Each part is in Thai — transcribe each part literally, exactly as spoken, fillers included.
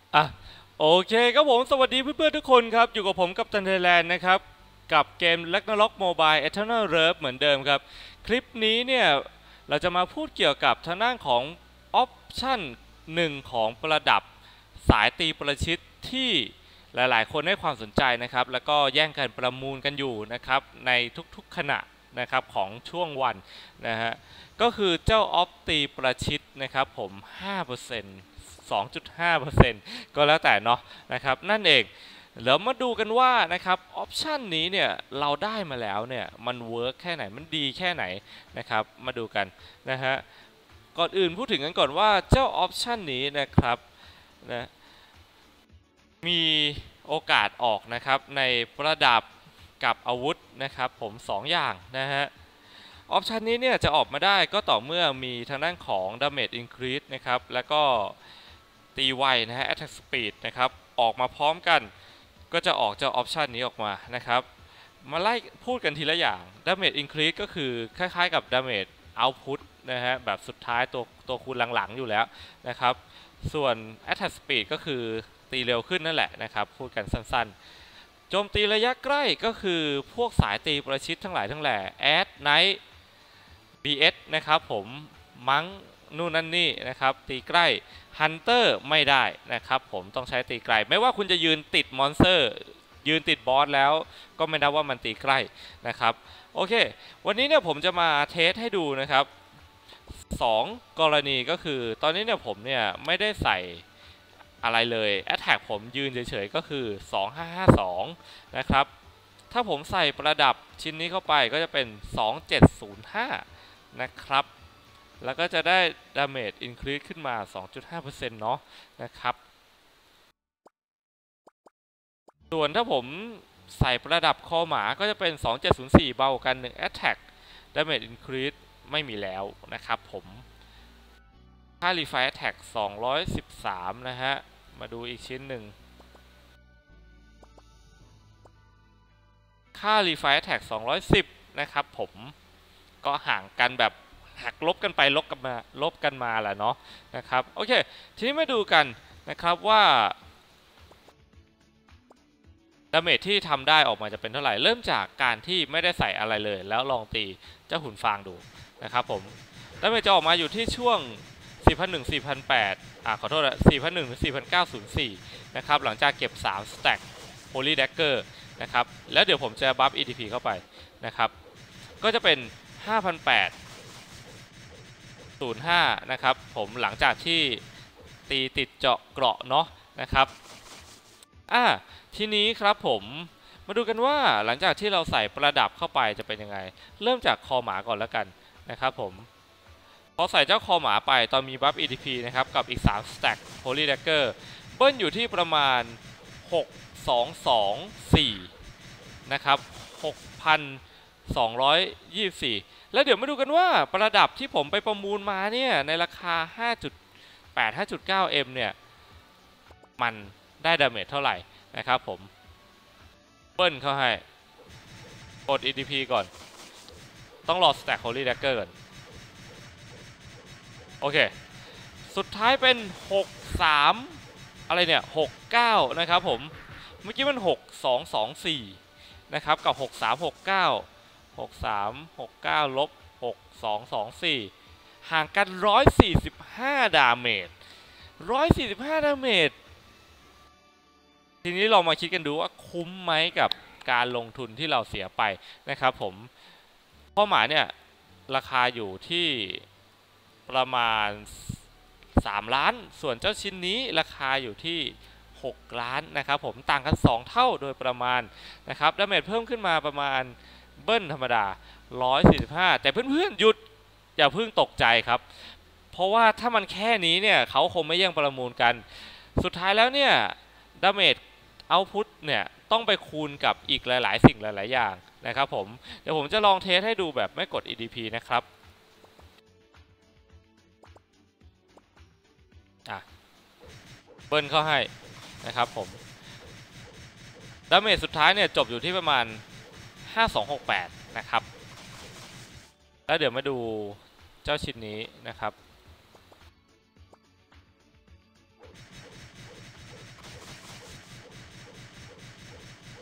อ่ะโอเคครับผมสวัสดีเพื่อนๆทุกคนครับอยู่กับผมกัปตันไทยแลนด์นะครับกับเกม Ragnarok Mobile Eternal Rev เหมือนเดิมครับคลิปนี้เนี่ยเราจะมาพูดเกี่ยวกับทางด้านของออปชั่นหนึ่งของประดับสายตีประชิดที่หลายๆคนให้ความสนใจนะครับแล้วก็แย่งกันประมูลกันอยู่นะครับในทุกๆขณะนะครับของช่วงวันนะฮะก็คือเจ้าออฟตีประชิดนะครับผม ห้าเปอร์เซ็นต์ สองจุดห้าเปอร์เซ็นต์ ก็แล้วแต่เนาะนะครับนั่นเองเดี๋ยวมาดูกันว่านะครับออปชันนี้เนี่ยเราได้มาแล้วเนี่ยมันเวิร์กแค่ไหนมันดีแค่ไหนนะครับมาดูกันนะฮะก่อนอื่นพูดถึงกันก่อนว่าเจ้าออปชันนี้นะครับนะมีโอกาสออกนะครับในประดับกับอาวุธนะครับผมสองอย่างนะฮะออปชันนี้เนี่ยจะออกมาได้ก็ต่อเมื่อมีทางด้านของ damage increase นะครับแล้วก็ตีไวนะฮะ attack speed นะครับออกมาพร้อมกันก็จะออกเจ้าออปชันนี้ออกมานะครับมาไล่พูดกันทีละอย่าง damage increase ก็คือคล้ายๆกับ damage output นะฮะแบบสุดท้ายตัวตัวคูณหลังๆอยู่แล้วนะครับส่วน attack speed ก็คือตีเร็วขึ้นนั่นแหละนะครับพูดกันสั้นๆโจมตีระยะใกล้ก็คือพวกสายตีประชิดทั้งหลายทั้งแหล่ Add Knight บี เอส นะครับผมมังนู่นนั่นนี่นะครับตีใกล้ฮันเตอร์ไม่ได้นะครับผมต้องใช้ตีไกลไม่ว่าคุณจะยืนติดมอนสเตอร์ยืนติดบอสแล้วก็ไม่นับว่ามันตีใกล้นะครับโอเควันนี้เนี่ยผมจะมาเทสให้ดูนะครับสองกรณีก็คือตอนนี้เนี่ยผมเนี่ยไม่ได้ใส่อะไรเลย Attack ผมยืนเฉยๆก็คือสองห้าห้าสองนะครับถ้าผมใส่ประดับชิ้นนี้เข้าไปก็จะเป็นสองเจ็ดศูนย์ห้านะครับแล้วก็จะได้ damage increase ขึ้นมา สองจุดห้าเปอร์เซ็นต์ เนาะนะครับส่วนถ้าผมใส่ประดับคอหมาก็จะเป็น สองเจ็ดศูนย์สี่ เบากันหนึ่ง attack damage increase ไม่มีแล้วนะครับผมค่า refine attack สองร้อยสิบสามนะฮะมาดูอีกชิ้นหนึ่งค่า refine attack สองร้อยสิบนะครับผมก็ห่างกันแบบหักลบกันไปลบกันมาลบกันมาแหละเนาะนะครับโอเคทีนี้มาดูกันนะครับว่าดาเมจที่ทำได้ออกมาจะเป็นเท่าไหร่เริ่มจากการที่ไม่ได้ใส่อะไรเลยแล้วลองตีเจ้าหุ่นฟางดูนะครับผมดาเมจจะออกมาอยู่ที่ช่วง สี่พันหนึ่ง สี่พันแปดร้อย อ่าขอโทษนะ สี่พันหนึ่ง ถึง สี่พันเก้าร้อยสี่ นะครับหลังจากเก็บสามสแต็ก Holy Dagger นะครับแล้วเดี๋ยวผมจะบัฟ อี ที พี เข้าไปนะครับก็จะเป็น ห้าพันแปดร้อย ศูนย์ห้านะครับผมหลังจากที่ตีติดเจาะเกราะเนาะนะครับอ่าทีนี้ครับผมมาดูกันว่าหลังจากที่เราใส่ประดับเข้าไปจะเป็นยังไงเริ่มจากคอหมาก่อนแล้วกันนะครับผมพอใส่เจ้าคอหมาไปตอนมีบัฟ อี ที พี นะครับกับอีกสามสแต็ก Holy Dagger เบิ้ลอยู่ที่ประมาณหกพันสองร้อยยี่สิบสี่นะครับ หกพันสองร้อยยี่สิบสี่ แล้วเดี๋ยวมาดูกันว่าประดับที่ผมไปประมูลมาเนี่ยในราคา ห้าจุดแปด ห้าจุดเก้า เอ็ม เนี่ยมันได้ดาเมจเท่าไหร่นะครับผมเบิ้ลเข้าให้กด อี ที พี ก่อนต้องรอ Stack Holy Dagger ก่อนโอเคสุดท้ายเป็นหกสิบสามอะไรเนี่ยหกสิบเก้านะครับผมเมื่อกี้มันหกพันสองร้อยยี่สิบสี่นะครับกับหกสิบสาม หกสิบเก้า หกสิบสาม หกสิบเก้าลบหกพันสองร้อยยี่สิบสี่ห่างกันหนึ่งร้อยสี่สิบห้าดาเมจหนึ่งร้อยสี่สิบห้าดาเมจทีนี้เรามาคิดกันดูว่าคุ้มไหมกับการลงทุนที่เราเสียไปนะครับผมเพราะหมาเนี่ยราคาอยู่ที่ประมาณสามล้านส่วนเจ้าชิ้นนี้ราคาอยู่ที่หกล้านนะครับผมต่างกันสองเท่าโดยประมาณนะครับดาเมจเพิ่มขึ้นมาประมาณเบิ้ลธรรมดาหนึ่งร้อยสี่สิบห้าแต่เพื่อนๆหยุดอย่าเพิ่งตกใจครับเพราะว่าถ้ามันแค่นี้เนี่ยเขาคงไม่แย่งประมูลกันสุดท้ายแล้วเนี่ยดาเมจเอาพุทเนี่ยต้องไปคูณกับอีกหลายๆสิ่งหลายๆอย่างนะครับผมเดี๋ยวผมจะลองเทสให้ดูแบบไม่กด อี ที พี นะครับอ่ะเบิ้ลเข้าให้นะครับผมดาเมจสุดท้ายเนี่ยจบอยู่ที่ประมาณห้าพันสองร้อยหกสิบแปดนะครับแล้วเดี๋ยวมาดูเจ้าชิ้นนี้นะครับ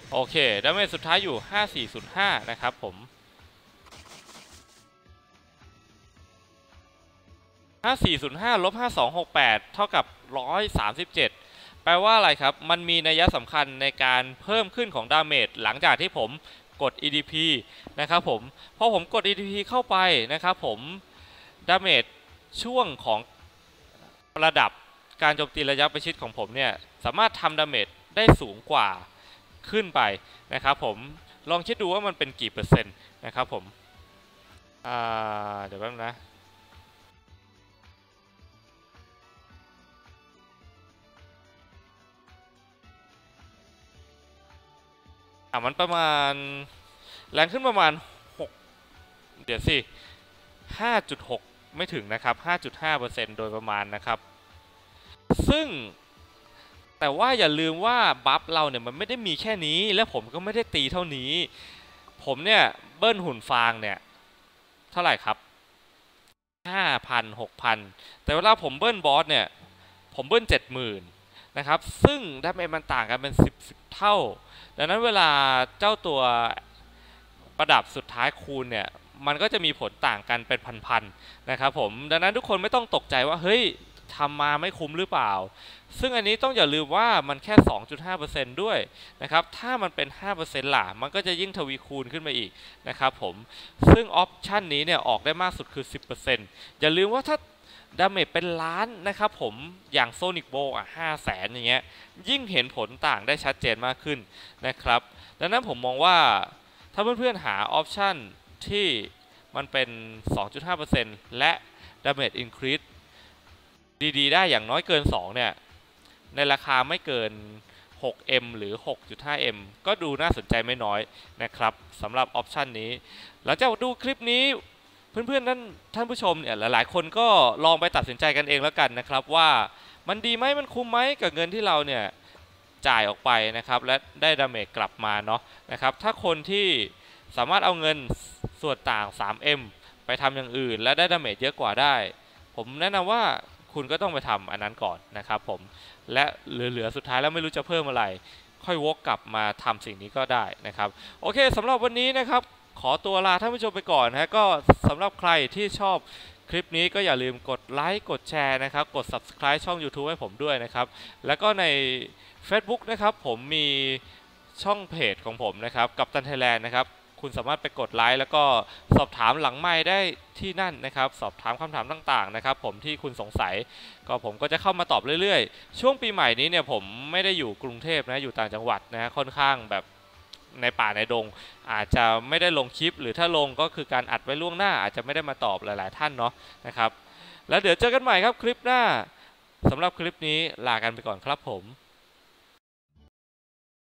โอเคดาเมจสุดท้ายอยู่ห้าสี่ศูนย์ห้านะครับผมห้าสี่ศูนย์ห้าลบห้าสองหกแปดเท่ากับหนึ่งร้อยสามสิบเจ็ดแปลว่าอะไรครับมันมีนัยสำคัญในการเพิ่มขึ้นของดาเมจหลังจากที่ผมกด อี ดี พี นะครับผมพอผมกด อี ดี พี เข้าไปนะครับผมดาเมจช่วงของระดับการโจมตีระยะประชิดของผมเนี่ยสามารถทำดาเมจได้สูงกว่าขึ้นไปนะครับผมลองคิดดูว่ามันเป็นกี่เปอร์เซ็นต์นะครับผมเดี๋ยวแป๊บนะอ่ะมันประมาณแรงขึ้นประมาณหกเดี๋ยวสิ ห้าจุดหก ไม่ถึงนะครับ ห้าจุดห้าเปอร์เซ็นต์ โดยประมาณนะครับซึ่งแต่ว่าอย่าลืมว่าบัฟเราเนี่ยมันไม่ได้มีแค่นี้และผมก็ไม่ได้ตีเท่านี้ผมเนี่ยเบิ้ลหุ่นฟางเนี่ยเท่าไหร่ครับ ห้าพัน หกพัน แต่เวลาผมเบิ้ลบอสเนี่ยผมเบิ้ล เจ็ดหมื่น นะครับซึ่งดาเมจมันต่างกันเป็นสิบ สิบเท่าดังนั้นเวลาเจ้าตัวประดับสุดท้ายคูณเนี่ยมันก็จะมีผลต่างกันเป็นพันๆนะครับผมดังนั้นทุกคนไม่ต้องตกใจว่าเฮ้ยทำมาไม่คุ้มหรือเปล่าซึ่งอันนี้ต้องอย่าลืมว่ามันแค่ สองจุดห้าเปอร์เซ็นต์ ด้วยนะครับถ้ามันเป็น ห้าเปอร์เซ็นต์ ล่ะมันก็จะยิ่งทวีคูณขึ้นมาอีกนะครับผมซึ่งออปชันนี้เนี่ยออกได้มากสุดคือ สิบเปอร์เซ็นต์ อย่าลืมว่าถ้าดาเมจเป็นล้านนะครับผมอย่างโซนิกโบอ่ะห้าแสนอย่างเงี้ยยิ่งเห็นผลต่างได้ชัดเจนมากขึ้นนะครับดังนั้นผมมองว่าถ้าเพื่อนๆหาออปชันที่มันเป็น สองจุดห้าเปอร์เซ็นต์ และดาเมจอินครีสดีๆได้อย่างน้อยเกินสองเนี่ยในราคาไม่เกิน หกเอ็ม หรือ หกจุดห้าเอ็ม ก็ดูน่าสนใจไม่น้อยนะครับสำหรับออปชันนี้หลังจากดูคลิปนี้เพื่อนๆท่านท่านผู้ชมเนี่ยหลายๆคนก็ลองไปตัดสินใจกันเองแล้วกันนะครับว่ามันดีไหมมันคุ้มไหมกับเงินที่เราเนี่ยจ่ายออกไปนะครับและได้ดาเมจกลับมาเนาะนะครับถ้าคนที่สามารถเอาเงินส่วนต่าง สามเอ็ม ไปทำอย่างอื่นและได้ดาเมจเยอะกว่าได้ผมแนะนำว่าคุณก็ต้องไปทำอันนั้นก่อนนะครับผมและเหลือๆสุดท้ายแล้วไม่รู้จะเพิ่มอะไรค่อยวกกลับมาทำสิ่งนี้ก็ได้นะครับโอเคสำหรับวันนี้นะครับขอตัวลาท่านผู้ชมไปก่อนนะก็สำหรับใครที่ชอบคลิปนี้ก็อย่าลืมกดไลค์กดแชร์นะครับกด ซับสไครบ์ ช่อง ยูทูบ ให้ผมด้วยนะครับแล้วก็ใน เฟซบุ๊ก นะครับผมมีช่องเพจของผมนะครับกัปตันไทยแลนด์นะครับคุณสามารถไปกดไลค์แล้วก็สอบถามหลังไมค์ได้ที่นั่นนะครับสอบถามคำถามต่างๆนะครับผมที่คุณสงสัยก็ผมก็จะเข้ามาตอบเรื่อยๆช่วงปีใหม่นี้เนี่ยผมไม่ได้อยู่กรุงเทพนะอยู่ต่างจังหวัดนะค่อนข้างแบบในป่าในดงอาจจะไม่ได้ลงคลิปหรือถ้าลงก็คือการอัดไว้ล่วงหน้าอาจจะไม่ได้มาตอบหลายๆท่านเนาะนะครับแล้วเดี๋ยวเจอกันใหม่ครับคลิปหน้าสำหรับคลิปนี้ลากันไปก่อนครับผม